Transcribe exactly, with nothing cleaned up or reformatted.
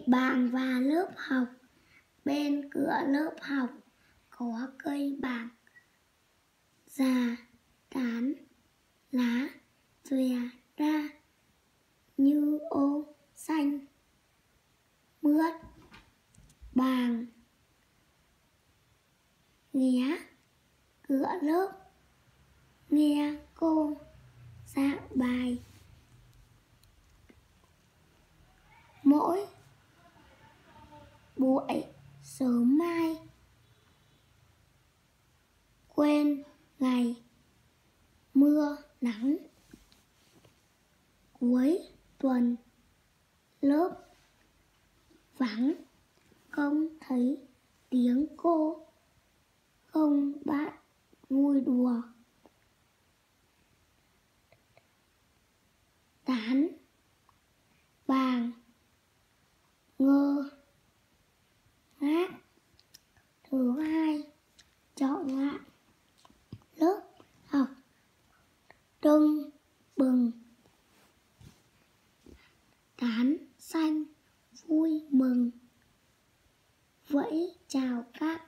bảng và lớp học. Bên cửa lớp học có cây bảng già tán lá xòe ra như ô xanh mướt. Bảng ghé cửa lớp nghe cô giảng bài. Mỗi buổi sớm mai quên ngày mưa nắng, cuối tuần lớp vắng, không thấy tiếng cô, không bạn vui đùa. Tán bảng ngơ ngác. Thứ hai, chọn lại lớp học tưng bừng. Tán xanh vui mừng vẫy chào các